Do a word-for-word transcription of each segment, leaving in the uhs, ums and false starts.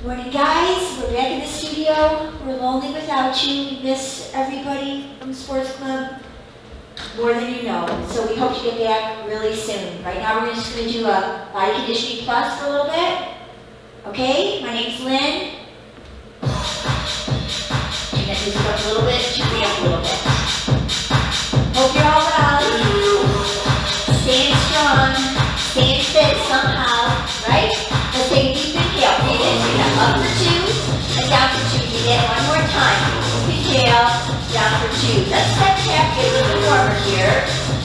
Morning, guys. We're back in the studio. We're lonely without you. We miss everybody from the sports club more than you know. So we hope to get back really soon. Right now, we're just going to do a body conditioning plus for a little bit. Okay? My name's Lynn. Turn that music up a little bit. Turn me up a little bit. Hope you're all well. Staying strong. Staying fit somehow. Right? Let's take a deep inhale. Breathe in. Breathe out. Up for two. And down for two. Do that one more time. Inhale. Down for two. Let's step back. Get a little bit warmer here.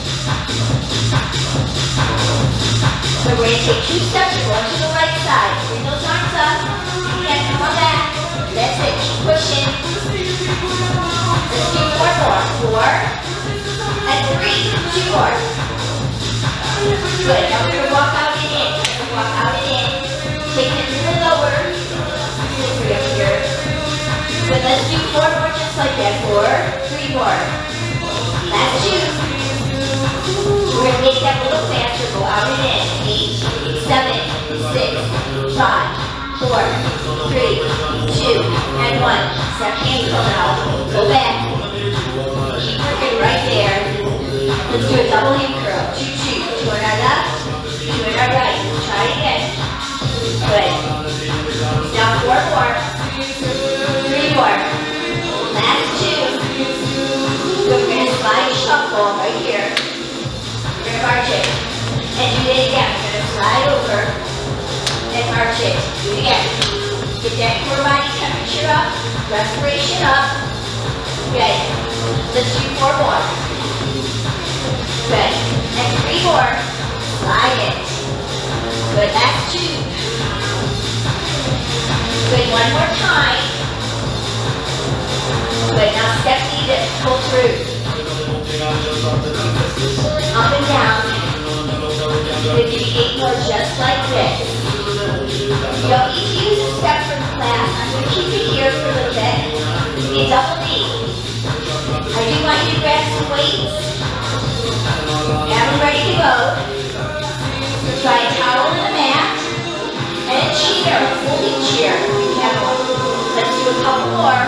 So we're going to take two steps. We're going to the right side. Bring those arms up. And come on back. That's it. Keep pushing. Let's do four more. Four. And three. Two more. Good. Now we're going to walk out and in. We're going to walk out and in. Take it a little lower. Three up here. Good. Let's do four more just like that. Four. Three more. Last two. We're going to make that a little faster. Go out and in. Eight, seven, six, five, four, three, two, and one. Step hands come out. Go back. Keep working right there. Let's do a double hand curl. Two, two. Two on our left, two on our right. Try again. Good. Now four more. Three more. Last two. Good. We're going to slide shuffle right here. We're going to march it. And do it again. We're going to slide over and march it. Do it again. Get that core body temperature up. Respiration up. Good. Let's do four more. Good. And three more. Slide it. Good. Last two. Good. One more time. Good. Now step knee to pull through. Up and down. Good. Do eight more just like this. You don't need to use a step from class. I'm going to keep it here for a little bit. You double knee. I do want you to grab some weights. Have them ready to go. Try a towel on the mat. And a chair, a folding chair. You have one. Let's do a couple more.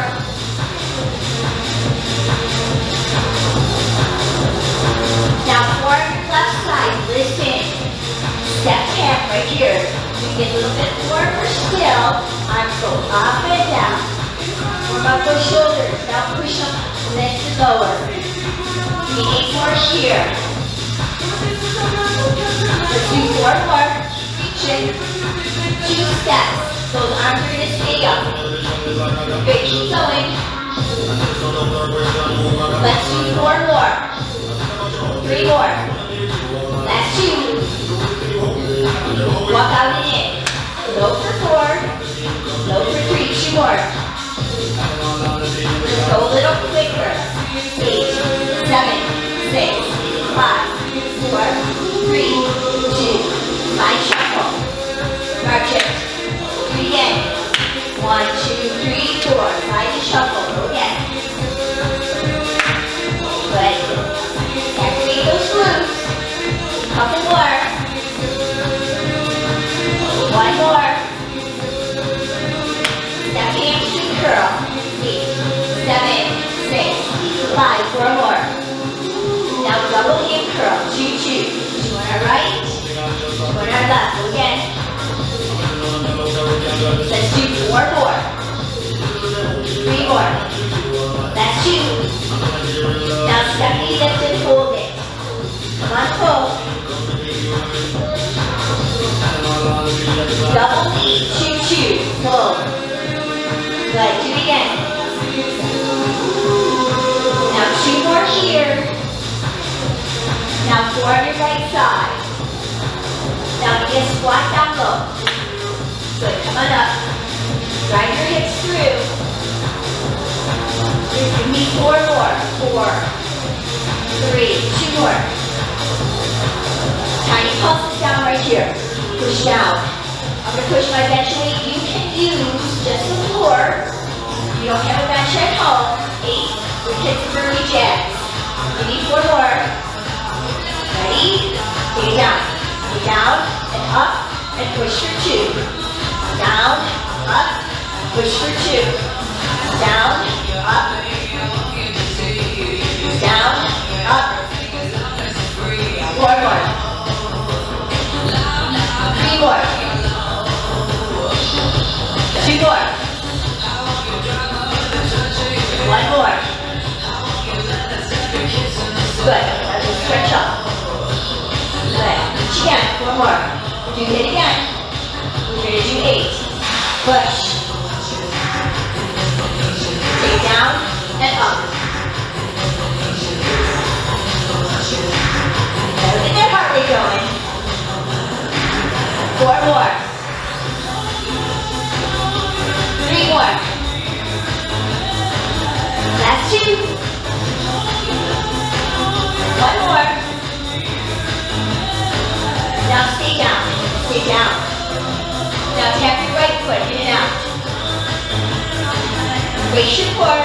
Now four on your left side. Listen. Step back right here. You get a little bit warmer still. Arms go up and down. Warm up those shoulders. Now push them. Lift and lower. We need eight more here. Let's do four more. Reaching. Two steps. Those arms are going to stay up. Good. Keep going. Let's do four more. Three more. Last two. Walk out and in. Low for four. Low for three. Two more. Let's go a little quicker. Eight, seven, six, five, four, three, two, slide shuffle. March it. Do it again. One, two, three, four. Slide and shuffle. Go again. Good. Activate those glutes. Couple more. One more. Step hamstring curl. Eight, seven, six, five, four more. Now double hand curl. Two, two. Two on our right. Two on our left. Go again. Let's do four more. Three more. That's two. Now step knee lift and hold it. Come on, pull. Double knee. Two, two. Pull. Good. Do it again. Now two more here. Now four on your right side. Now begin squat down low. Good. Come on up. Drive your hips through. Give me four more. Four. Three. Two more. Tiny pulses down right here. Push down. I'm going to push my bench weight. You can use just the floor. You don't have a bench at home. Eight. We're kids and burpee jacks. You need four more. Ready? Stay down. Stay down and up and push for two. Down, Up. Push for two. Down. Up. Down. Up. Four more. Three more. Two more. One more. Good. Now just stretch up. Good. Reach again. Four more. Do it again. We're going to do eight. Push. Take down and up. Now get that heart rate going. Four more. Three more. Last two. One more. Now stay down. Stay down. Now tap your right foot in and out. Brace your core.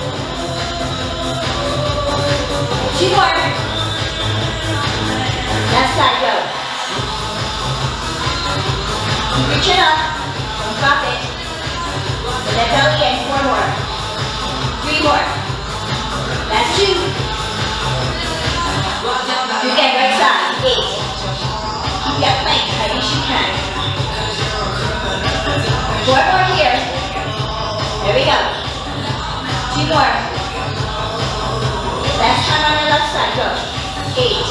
Two more. Left side, go. Keep your chin up. Don't drop it. Let that belly in. Four more. Three more. Last two. Do again, right side. Eight. Keep that plank tight as you can. Four more here. There we go. Two more. Last time on the left side, go. Eight.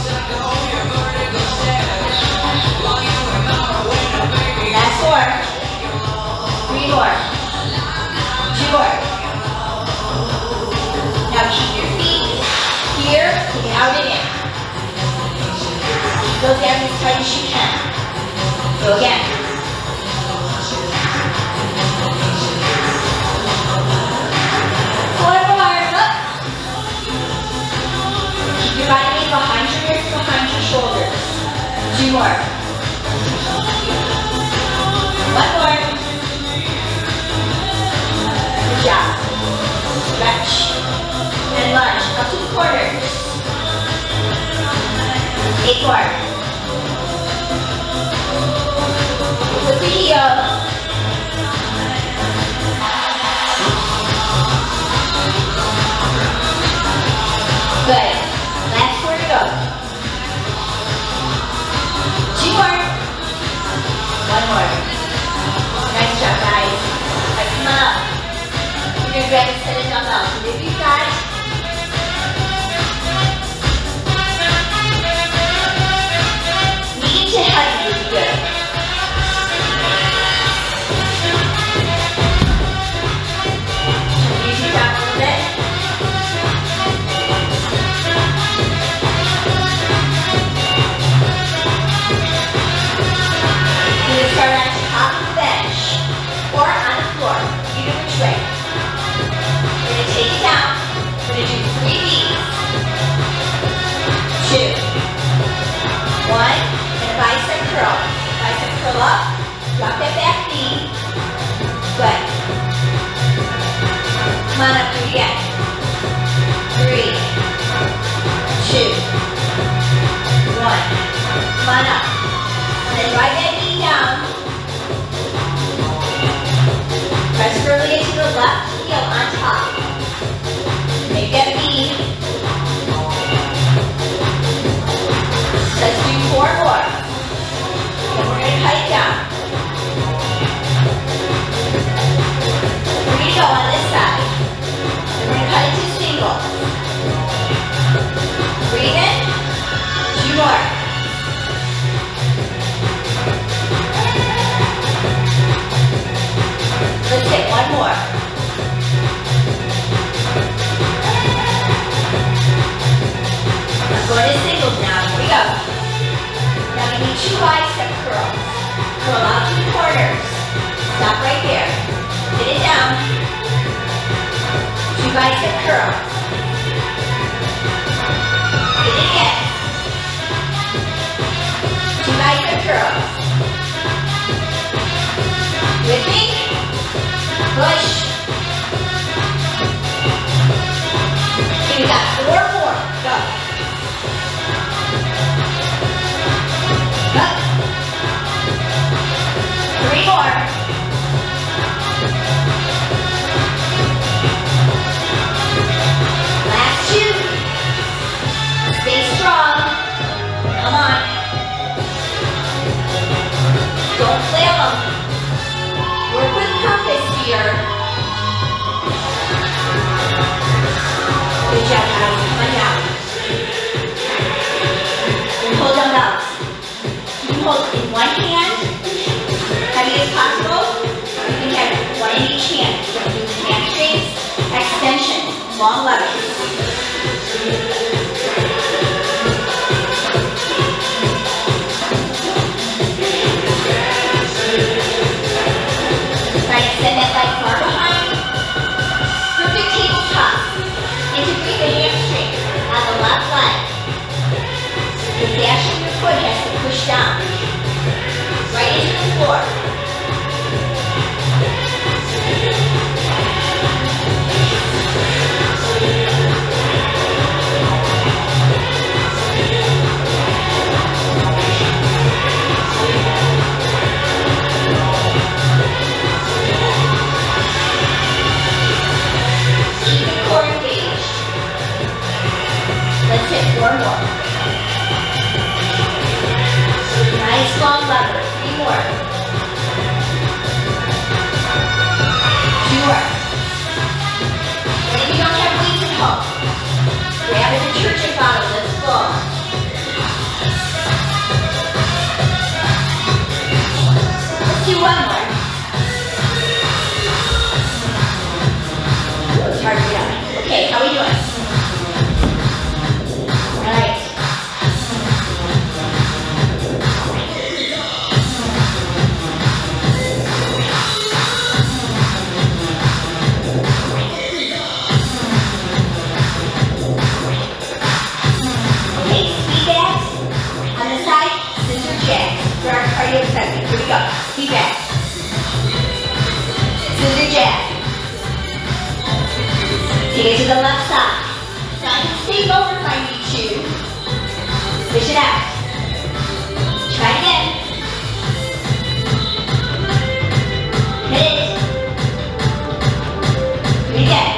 Last four. Three more. Two more. Now keep your feet here, take it out and in. Go down as tight as you can. Go again. Four more. Up. Keep your body weight behind your ears, behind your shoulders. Two more. One more. Good job. Stretch. And lunge up to the corners. Eight more. With the heel. Good. Last four to go. Two more. One more. Nice job, guys. All right, come on up. We're going to grab a set of dumbbells. So if you've got medium to heavy would be good. Use your down a little bit. You're going to start at the top of the bench or on the floor, either which way. We're going to take it down. We're going to do three beats. Two. One. And a bicep curl. Bicep curl up. Drop that back knee. Good. Come on up, do it again. Three. Two. One. Come on up. And then ride that knee down. Press firmly into the left heel on top. Make that V. Let's do four more. Then we're going to cut it down. Three to go on this side. Then we're going to cut it to single. Breathe in. Two more. Let's hit one more. I'm going to singles now. Here we go. Now we need two bicep curls. Curl out to the corners. Stop right there. Sit it down. Two bicep curls. Hit it again. Two bicep curls. With me? Push. Okay, we got four more. Go. Up. Three more. long lever. Try to extend that leg far behind. Perfect tabletop. Integrate the hamstring on the left leg. The dash of your foot has to push down. Right into the floor. Keep the core engaged. Let's hit four more. Nice long lever. Three more. Two more. And if you don't have weights at home, grab a detergent bottle that's full. Let's do one more. It's hard to get up. Okay, how are we doing? All right. For our cardio segment. Here we go. Feet back. Scissor jab. Take it to the left side. Now I can stay lower if I need to. Push it out. Try again. Hit it. Do it again.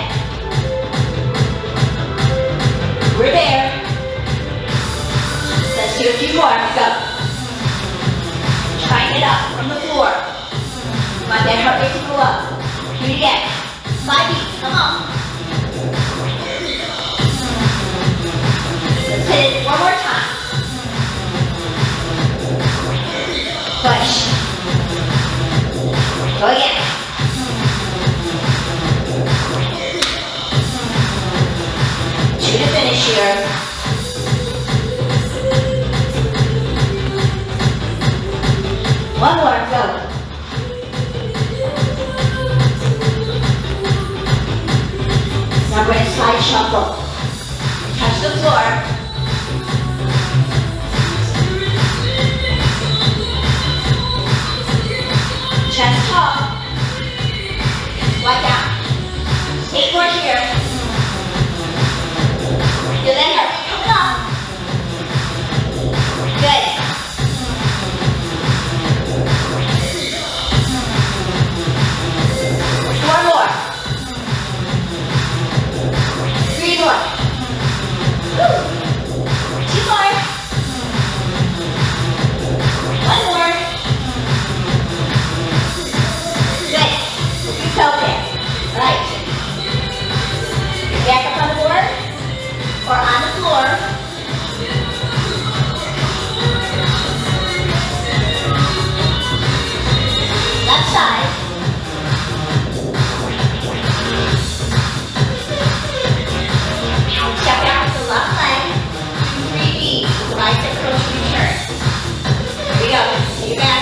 We're there. Let's do a few more. Go. Trying it up from the floor. Come on, that heart rate to go up. Do it again. Five beats, come on. Let's hit it one more time. Push. Go again. Two to finish here. One more, go. Now we're going to slide shuffle. Touch the floor. Chest tall. Slide down. Eight more here. Feel that heart coming up. Good. One more. Three more. Woo. Two more. One more. Good. You felt it. Right. Back up on the board or on the floor. Left side. Step out with the left leg, three feet, bicep curls return. Here we go, take it back.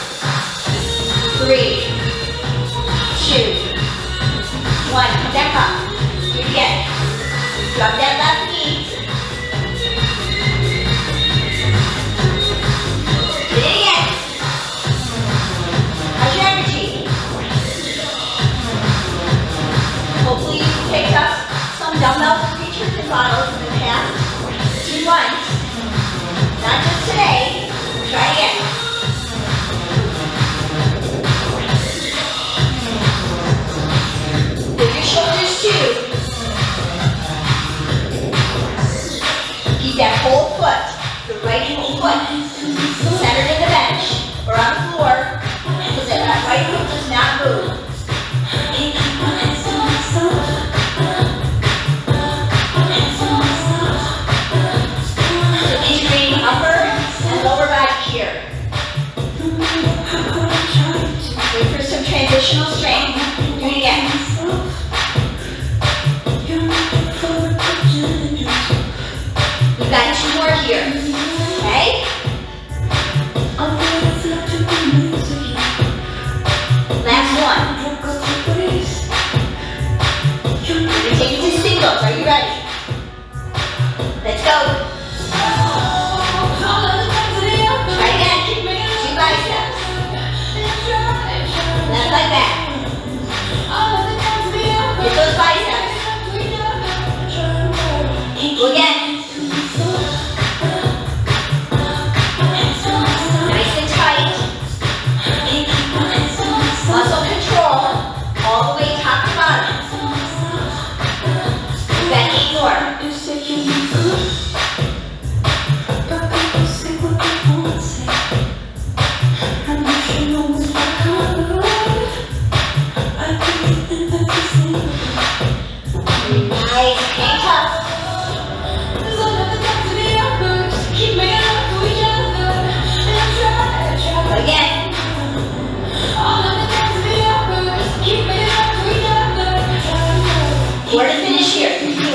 Three, two, one, come back up. Do it again. Drop that left knee. Do it again. How's your energy? Hopefully you picked up some dumbbells and detergent bottles in the past two months. Not just today. Try again. Move your shoulders too. Keep that whole foot, the right whole foot, centered in the bench or on the floor, so that that right foot does not move. Wait for some transitional strength. Do it again. Take it to singles. Are you ready? Let's go. Try again. Two biceps. Left like that. Get those biceps. Go again. Nice and tight. Muscle control all the way top to bottom. We've got eight more. Nice, hang tough. Again. We're to finish here. You ready?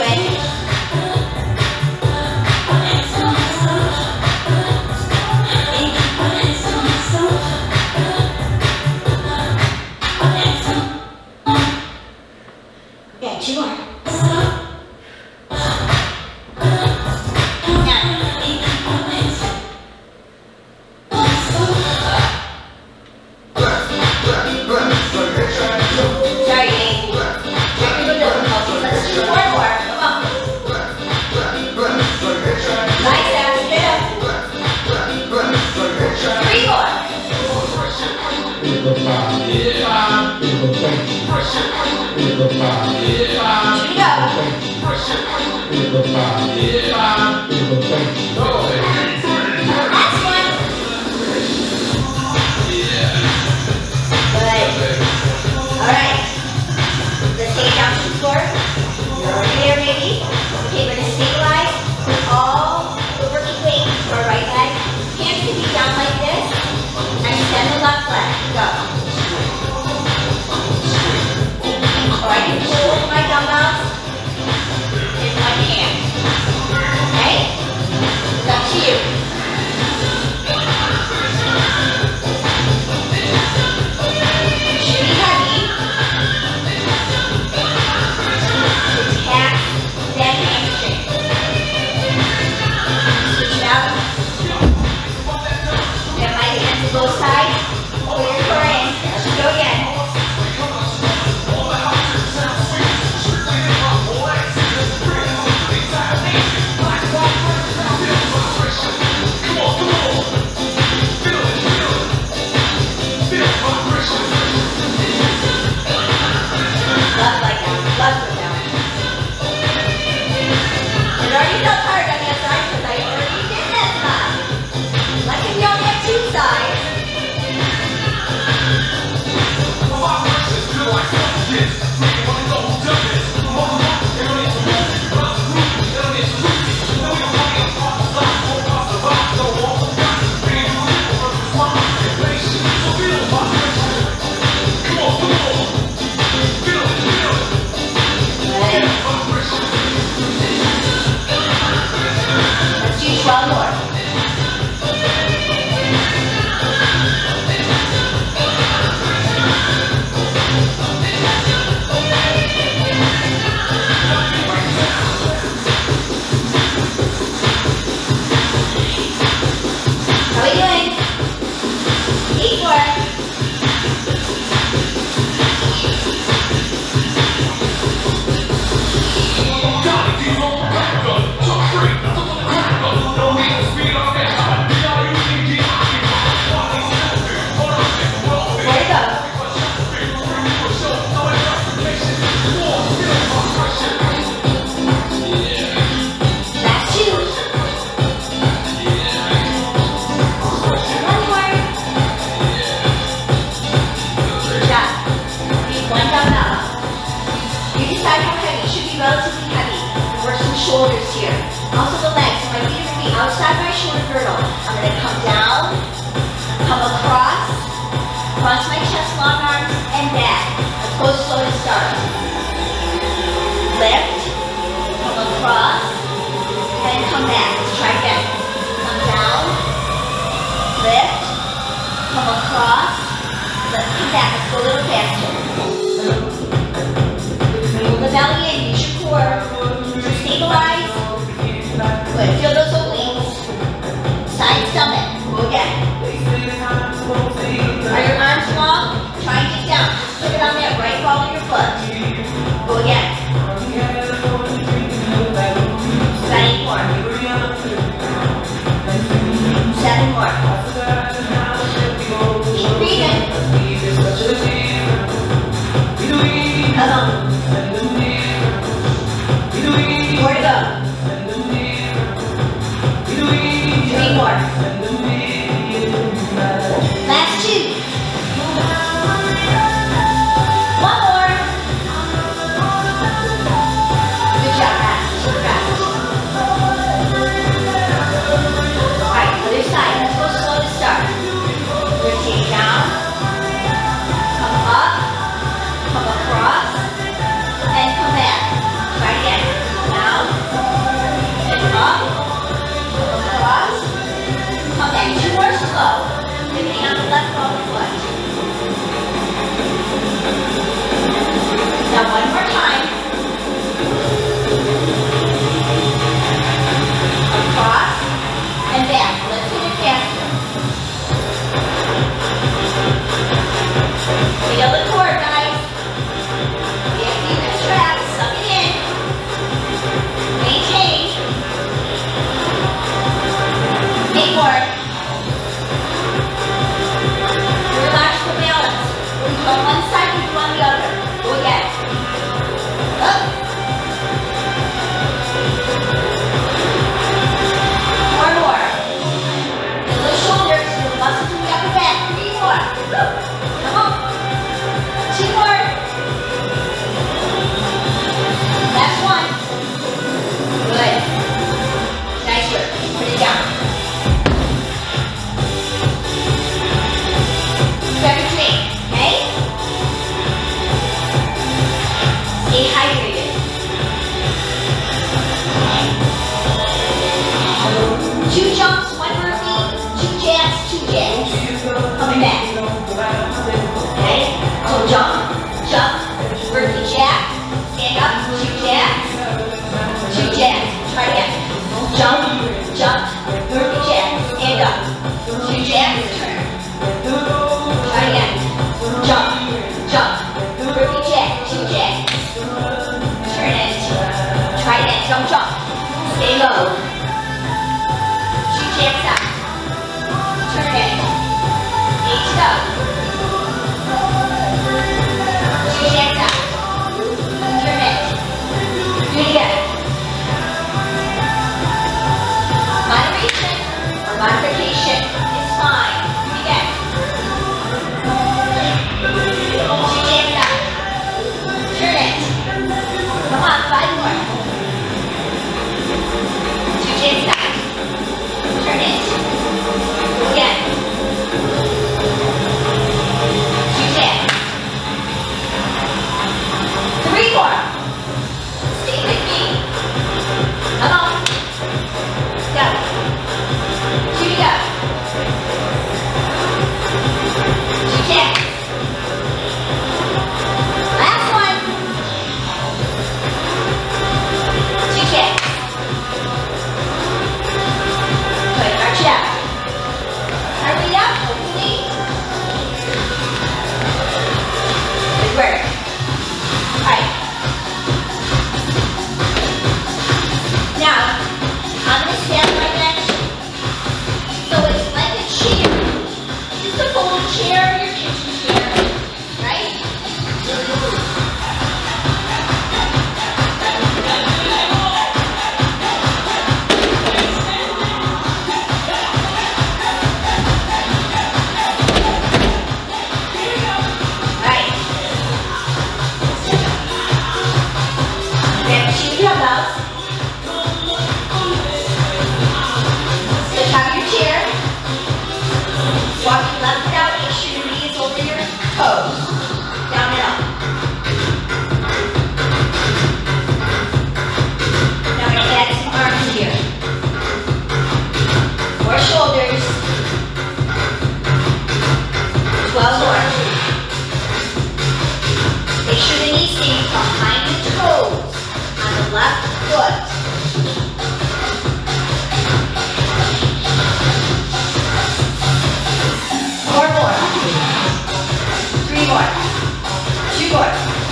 Okay, two more. Both sides, pull your core in. Let's go again. Left leg down, left foot down. It already felt hard on the outside because I already did that side. Like if you only have two sides. Let's do twelve more. How are we doing? Eight more. Relatively heavy. Work some shoulders here. Also the legs. So my feet are going to be outside my shoulder girdle. I'm going to come down, come across, cross my chest, long arms, and back. Let's go slow to start. Lift, come across, and come back. Let's try again. Come down, lift, come across, let's come back. Let's go a little faster. ball to your foot. Go again. About eight more. Seven more. Keep breathing. Come on. More to go. Three more. Last two. One more. Good job, Matt. Super fast. Alright, other side. Let's go slow to start. Rotate down. Come up. Come across. And come back. Try again. Down. And up. Come across. Come back. Two more slow. Depending on the left ball or foot. Now one more time. Across and back. Let's get it faster. Feel the core, guys. If you can trap, suck it in. Maintain. Eight more. Relax the balance. We do on one side, we do on the other. Go again. Up. One more. Feel the shoulders, feel the muscles in the upper back. Three more. Come on. Two more. Last one. Good. Nice work. Put it down. Grab your drink, okay? Stay hydrated. Two jumps, one burpee, two jabs, two jabs. Coming back. Okay? So jump, jump, burpee jab, stand up, two jabs, two jabs. Try again. Jump, jump, burpee jab, stand up, two jabs, turn. Try again. Jump, jump, burpee jack, two jacks. Turn it. Try again. Jump, jump. Stay low. Two jacks up. Turn it. Eight to go. Two jacks up. Turn it. Do it again. Moderation or modification is fine. Do it again. Two jacks up. Turn it. Come on, five more. Two jacks up. Turn it. Again. Two jacks. Three more. Stay with me. Come on. Go. Two to go. Two jacks. Last one. Two jacks. Good, arch it out. Arch it up, hopefully. Good work. Alright. Now, I'm going to stand on my bench. So it's like a chair. Just a folding chair, your kitchen chair. Right? Right. Grab two dumbbells. So top of your chair. Walk your left foot out, make sure your knee is over your toes. Down and up. Now we're going to add some arms here. More shoulders. twelve more. Make sure the knee stays behind the toes on the left foot. Four more. Three more. Two more.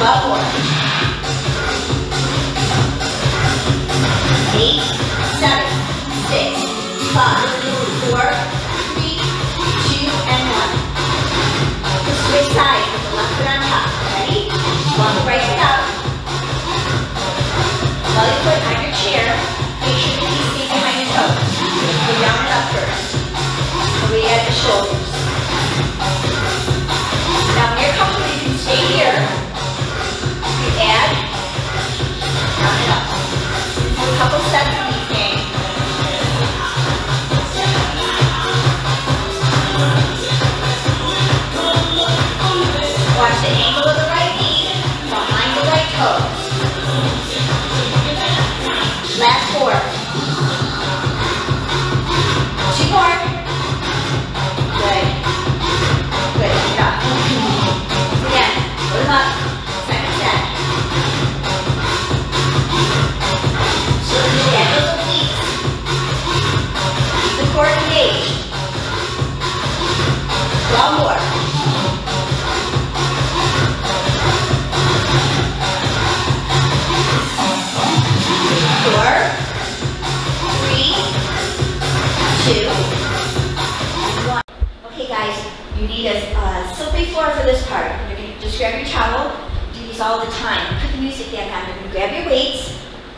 twelve more. Eight, seven, six, five, four, three, two, and one. Switch sides with the left foot on top. Ready? Walk the right foot out. While you put on your chair, make sure that you stay behind your toes. Go down and up first. Away at the shoulders. Now when you're comfortable, you can stay here. You add, down and up. Do a couple sets of these things. Watch the angle of the right knee behind the right toes. Last four. Two more. Good. Good. Good job. Again, put them up. Second set. Stand those obliques. Keep the core engaged. twelve more. Four, three, two, one. Okay guys, you need a uh, slippery floor for this part. You're going to just grab your towel, do these all the time. Put the music back on. You're going to grab your weights.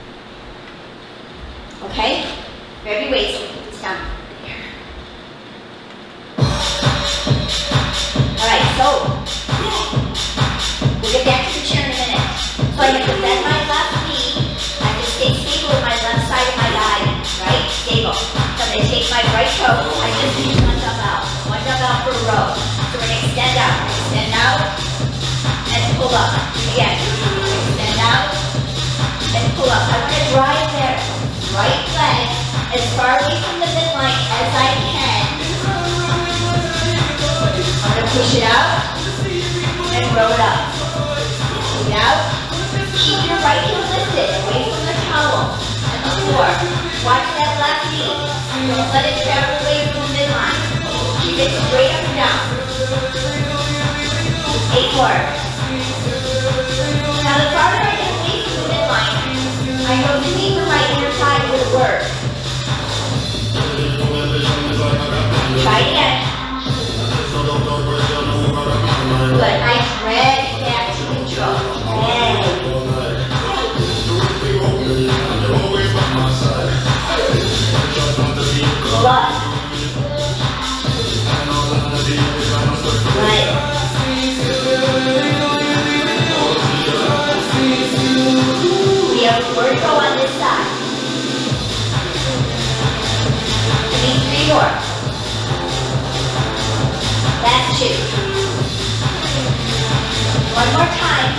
Okay? Grab your weights. Put this down here. Alright, so we'll get back to the chair in a minute. So I have to bend my left knee. Stay stable with my left side of my body, right? Stable. So I'm going to take my right toe. I just use one dumbbell. One dumbbell per row. So we're going to extend out. Extend out and pull up. Again. Extend out and pull up. I want to drive their right leg as far away from the midline as I can. I'm going to push it out and roll it up. Pull it out. Keep your right heel lifted away from the towel and the floor. Watch that left knee. Don't let it travel away from the midline. Keep it straight up and down. Eight more. Now the farther I get away from the midline, I know the deeper my inner thigh will work. Try it again. Good. I drag back to neutral. Drag. Love. Right. We have four to go on this side. We need three more. Last two. One more time.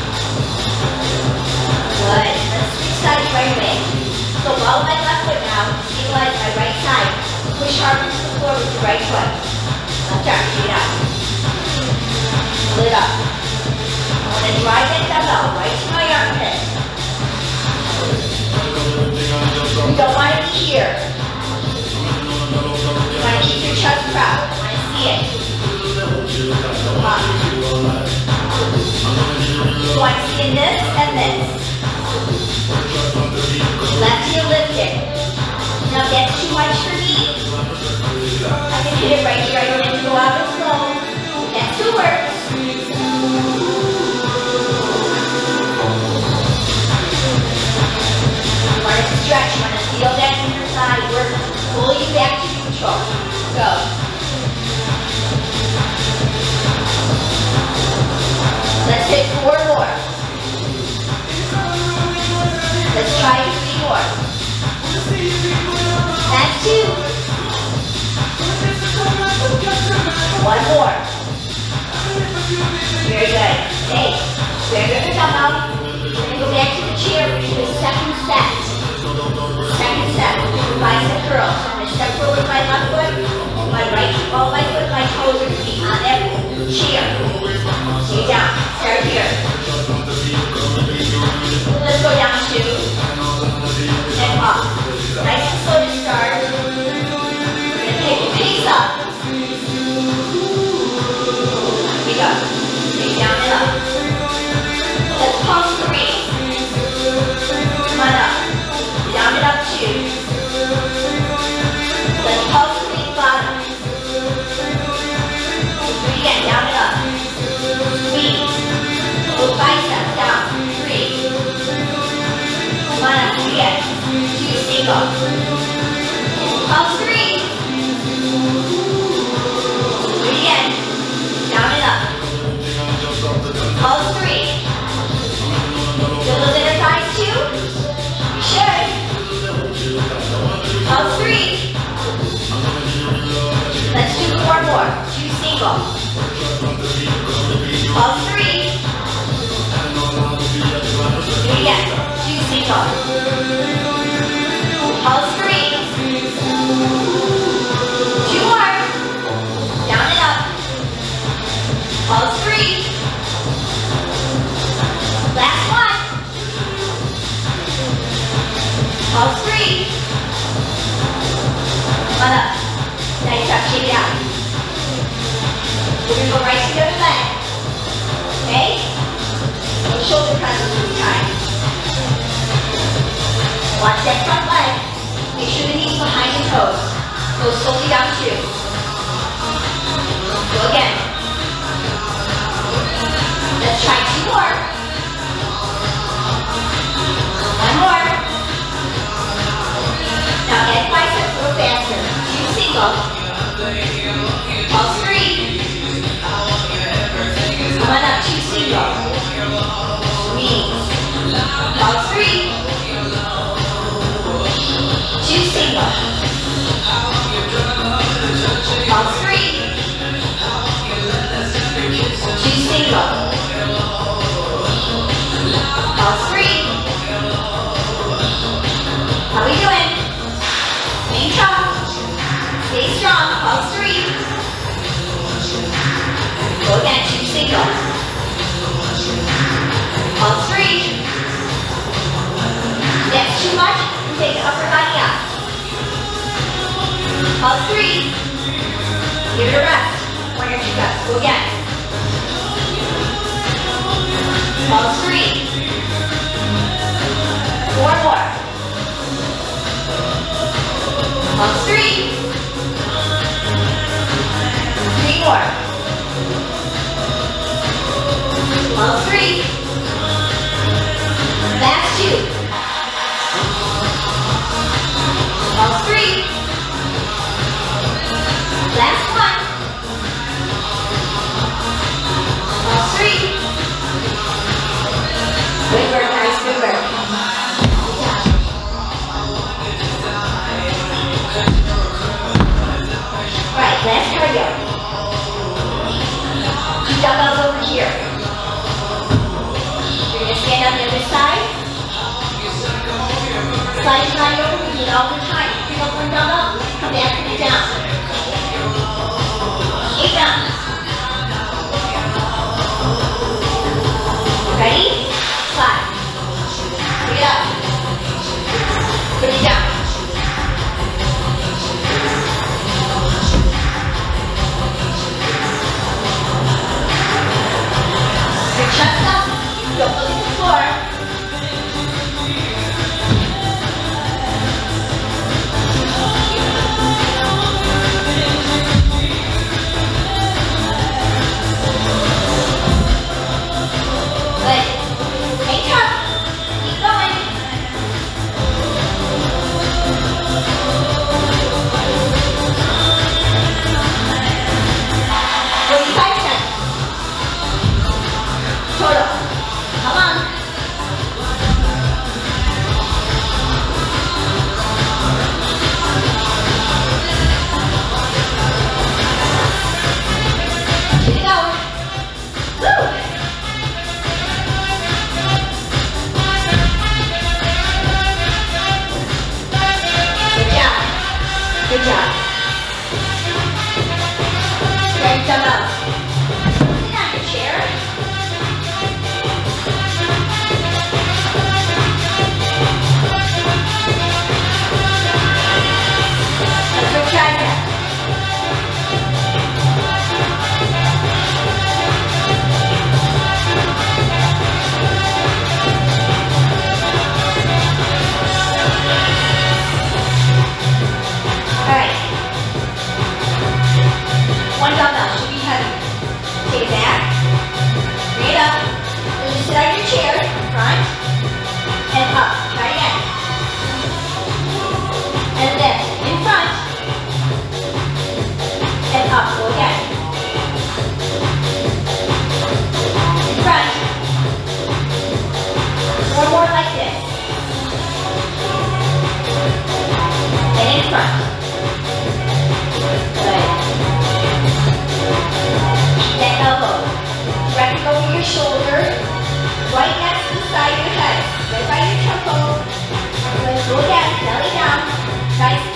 Good. Let's switch sides right away. So follow my left foot now. Stabilize my right side. Push hard into the floor with the right foot. Left arm, take it out. Pull it up. I want to drive that dumbbell right to my armpit. You don't want to be here. You want to keep your chest proud. I want to see it. Up. You want to see this and this. Left heel lifted. Now if that's too much for me, I can hit it right here. I don't have to go out as slow. That still works. You want it to stretch. You want to feel that inner thigh work. Pull you back to neutral. Go. Let's hit four more. Let's try three more. That's two. One more. Very good. Hey, grab your dumbbell. We're going to go back to the chair for the second set. Second set. Bicep curl. So I'm going to step forward with my left foot. My right, all my foot, my toes are going to be on that chair. Stay down. Start here. Let's go down two. And up. Nice and slow to start. We're going to take the pace up. Here we go. Take down and up. single. Pulse three. Do it again. Down and up. Pulse three. Feel those inner thighs too? You should. Pulse three. Let's do four more. Two single. Pulse three. Do it again. Two single. Pulse three. Two more. Down and up. Pulse three. Last one. Pulse three. Come on up. Nice job. Shake it out. We're going to go right to the other leg. Okay? No shoulder presses this time. Watch that front leg. Make sure the knees behind the toes. Go slowly down two. Go again. Let's try two more. One more. Now add biceps a little faster. Two single. Pulse three. Come on up, two single. Knees. Pulse three. Two single. Pulse three. Two single. Pulse three. How we doing? Stay strong. Stay strong. Pulse three. Go again. Two single. Pulse three. That's too much. Take the upper body out. Pulse three. Give it a rest. One or two reps. Go again. Pulse three. Four more. Pulse three. Three more. Pulse three. Last two. Pulse three. Last one. Pulse three. Good work, guys. Good work. All right, last cardio. Two dumbbells over here. You're going to stand on the other side. Slide your body over. We need all the time. Pick up one dumbbell. Come back, put it down. Eight down. Ready? Slide. Pick it up. Put it down. Your chest up. Don't look at the floor. shoulder right next beside your head. Right by your temple. Let's go down, belly down. Nice